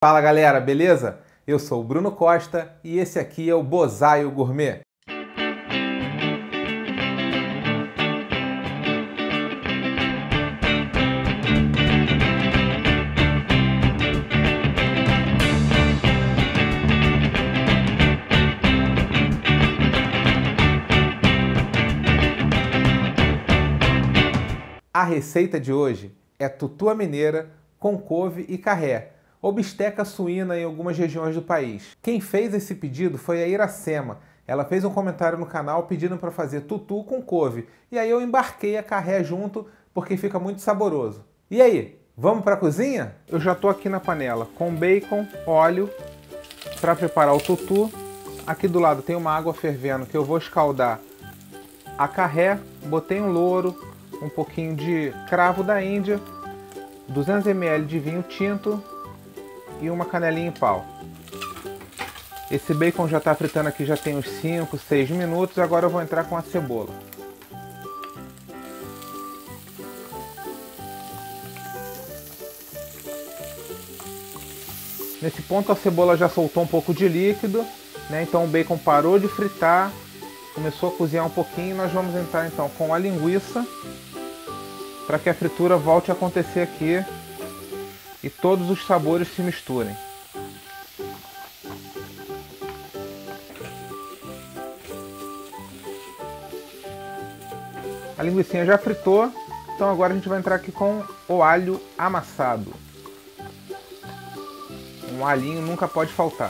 Fala galera, beleza? Eu sou o Bruno Costa e esse aqui é o Bozaio Gourmet. A receita de hoje é tutu à mineira com couve e carré, ou bisteca suína em algumas regiões do país. Quem fez esse pedido foi a Iracema. Ela fez um comentário no canal pedindo para fazer tutu com couve, e aí eu embarquei a carré junto porque fica muito saboroso. E aí, vamos para a cozinha? Eu já estou aqui na panela com bacon, óleo para preparar o tutu. Aqui do lado tem uma água fervendo que eu vou escaldar a carré, botei um louro, um pouquinho de cravo da Índia, 200 ml de vinho tinto e uma canelinha em pau. Esse bacon já está fritando aqui, já tem uns 5, 6 minutos. Agora eu vou entrar com a cebola. Nesse ponto a cebola já soltou um pouco de líquido, né? Então o bacon parou de fritar, começou a cozinhar um pouquinho. Nós vamos entrar então com a linguiça, para que a fritura volte a acontecer aqui e todos os sabores se misturem. A linguiça já fritou, então agora a gente vai entrar aqui com o alho amassado. Um alhinho nunca pode faltar.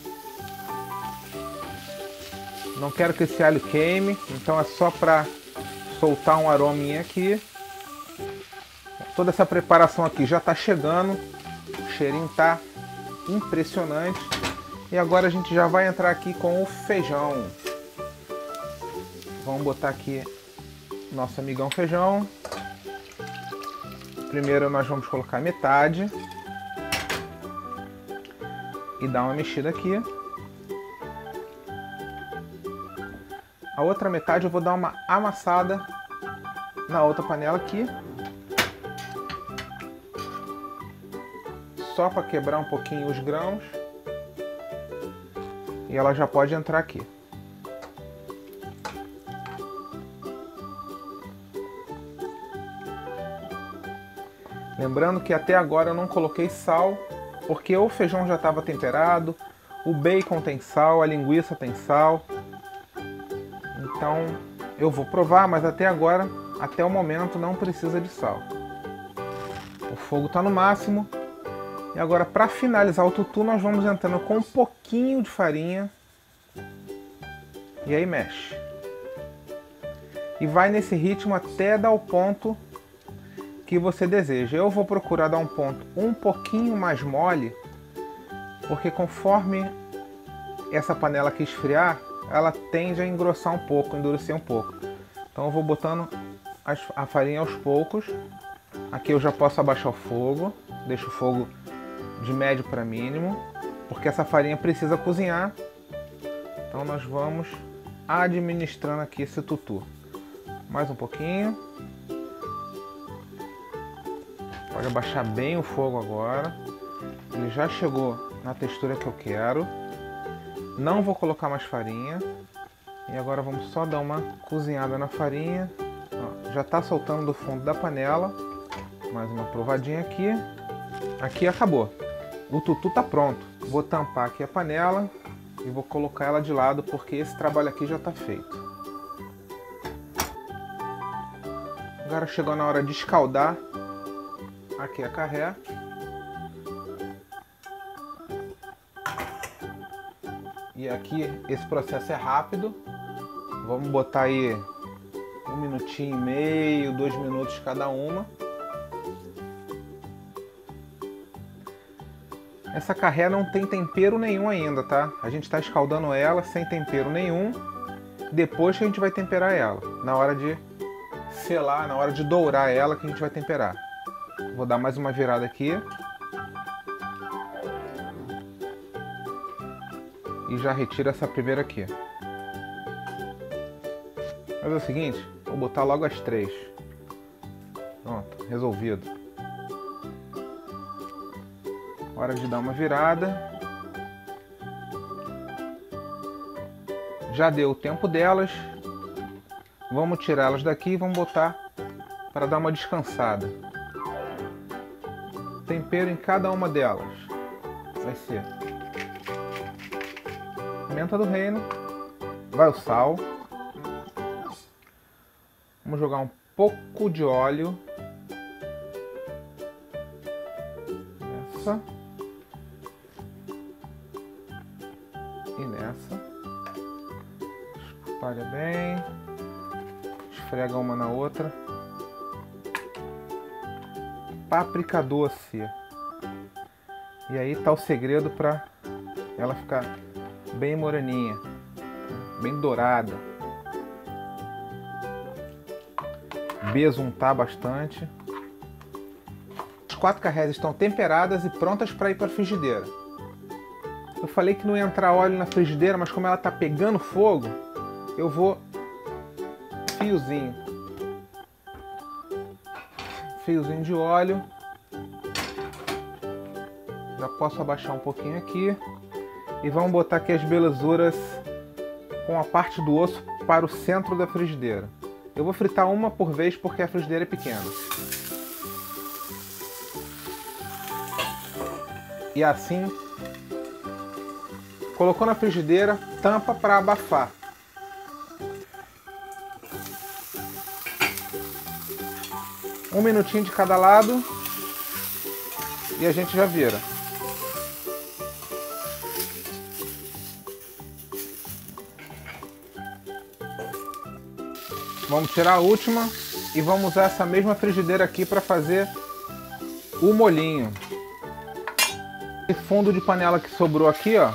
Não quero que esse alho queime, então é só para soltar um arominha aqui. Toda essa preparação aqui já está chegando, o cheirinho está impressionante. E agora a gente já vai entrar aqui com o feijão. Vamos botar aqui nosso amigão feijão. Primeiro nós vamos colocar metade e dar uma mexida aqui. A outra metade eu vou dar uma amassada na outra panela aqui, só para quebrar um pouquinho os grãos, e ela já pode entrar aqui. Lembrando que até agora eu não coloquei sal, porque o feijão já estava temperado, o bacon tem sal, a linguiça tem sal. Então eu vou provar, mas até agora, até o momento, não precisa de sal. O fogo está no máximo. E agora, para finalizar o tutu, nós vamos entrando com um pouquinho de farinha. E aí mexe. E vai nesse ritmo até dar o ponto que você deseja. Eu vou procurar dar um ponto um pouquinho mais mole, porque conforme essa panela aqui esfriar, ela tende a engrossar um pouco, endurecer um pouco. Então eu vou botando a farinha aos poucos. Aqui eu já posso abaixar o fogo, deixo o fogo de médio para mínimo, porque essa farinha precisa cozinhar. Então nós vamos administrando aqui esse tutu. Mais um pouquinho. Pode abaixar bem o fogo agora. Ele já chegou na textura que eu quero. Não vou colocar mais farinha. E agora vamos só dar uma cozinhada na farinha. Ó, já está soltando do fundo da panela. Mais uma provadinha aqui. Aqui acabou. O tutu está pronto. Vou tampar aqui a panela e vou colocar ela de lado, porque esse trabalho aqui já está feito. Agora chegou na hora de escaldar aqui a carré. E aqui esse processo é rápido. Vamos botar aí 1 minutinho e meio, 2 minutos cada uma. Essa carré não tem tempero nenhum ainda, tá? A gente está escaldando ela sem tempero nenhum. Depois que a gente vai temperar ela. Na hora de selar, na hora de dourar ela, que a gente vai temperar. Vou dar mais uma virada aqui. E já retiro essa primeira aqui. Vou fazer o seguinte, vou botar logo as 3. Pronto, resolvido. Hora de dar uma virada. Já deu o tempo delas. Vamos tirá-las daqui e vamos botar para dar uma descansada. Tempero em cada uma delas. Vai ser pimenta do reino. Vai o sal. Vamos jogar um pouco de óleo. Nessa. E nessa. Espalha bem. Esfrega uma na outra. Páprica doce. E aí tá o segredo para ela ficar bem moreninha, bem dourada. Besuntar bastante. As 4 carrés estão temperadas e prontas para ir para a frigideira. Eu falei que não ia entrar óleo na frigideira, mas como ela tá pegando fogo, eu vou fiozinho de óleo. Já posso abaixar um pouquinho aqui. E vamos botar aqui as belezuras com a parte do osso para o centro da frigideira. Eu vou fritar uma por vez porque a frigideira é pequena. E assim, colocou na frigideira, tampa para abafar. Um minutinho de cada lado e a gente já vira. Vamos tirar a última e vamos usar essa mesma frigideira aqui para fazer o molhinho. Esse fundo de panela que sobrou aqui, ó,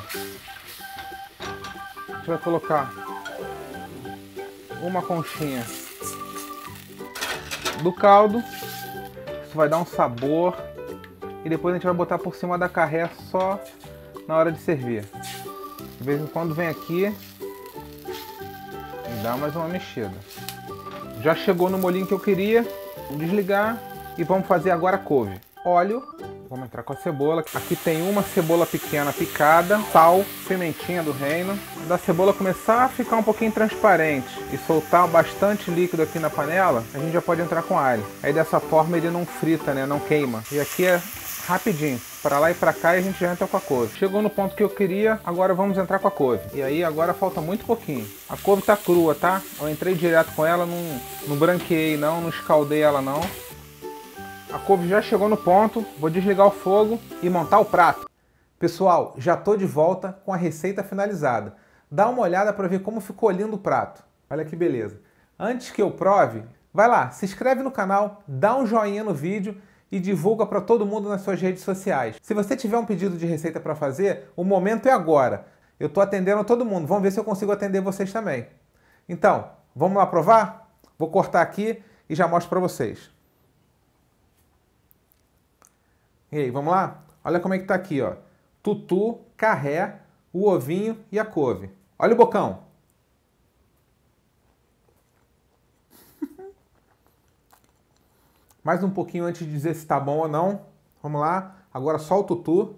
a gente vai colocar uma conchinha do caldo. Isso vai dar um sabor. E depois a gente vai botar por cima da carré só na hora de servir. De vez em quando vem aqui e dá mais uma mexida. Já chegou no molhinho que eu queria. Vamos desligar e vamos fazer agora a couve. Óleo. Vamos entrar com a cebola. Aqui tem uma cebola pequena picada, sal, pimentinha do reino. Quando a cebola começar a ficar um pouquinho transparente e soltar bastante líquido aqui na panela, a gente já pode entrar com alho. Aí dessa forma ele não frita, né? Não queima. E aqui é rapidinho, para lá e para cá, e a gente já entra com a couve. Chegou no ponto que eu queria, agora vamos entrar com a couve. E aí agora falta muito pouquinho. A couve tá crua, tá? Eu entrei direto com ela, não branqueei não escaldei ela não. A couve já chegou no ponto, vou desligar o fogo e montar o prato. Pessoal, já tô de volta com a receita finalizada. Dá uma olhada para ver como ficou lindo o prato. Olha que beleza. Antes que eu prove, vai lá, se inscreve no canal, dá um joinha no vídeo e divulga para todo mundo nas suas redes sociais. Se você tiver um pedido de receita para fazer, o momento é agora. Eu tô atendendo todo mundo, vamos ver se eu consigo atender vocês também. Então, vamos lá provar? Vou cortar aqui e já mostro para vocês. E aí, vamos lá? Olha como é que tá aqui, ó. Tutu, carré, o ovinho e a couve. Olha o bocão. Mais um pouquinho antes de dizer se tá bom ou não. Vamos lá. Agora só o tutu.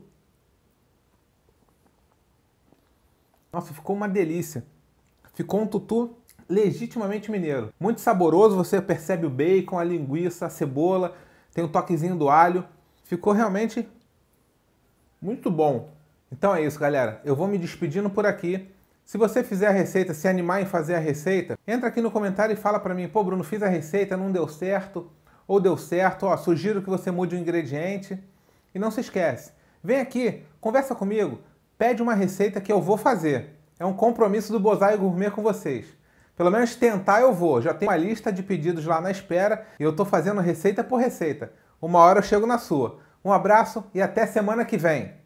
Nossa, ficou uma delícia. Ficou um tutu legitimamente mineiro. Muito saboroso, você percebe o bacon, a linguiça, a cebola, tem um toquezinho do alho. Ficou realmente muito bom. Então é isso, galera. Eu vou me despedindo por aqui. Se você fizer a receita, se animar em fazer a receita, entra aqui no comentário e fala pra mim, pô, Bruno, fiz a receita, não deu certo, ou deu certo, ó, sugiro que você mude o ingrediente. E não se esquece, vem aqui, conversa comigo, pede uma receita que eu vou fazer. É um compromisso do Bozai Gourmet com vocês. Pelo menos tentar eu vou. Já tenho uma lista de pedidos lá na espera e eu tô fazendo receita por receita. Uma hora eu chego na sua. Um abraço e até semana que vem.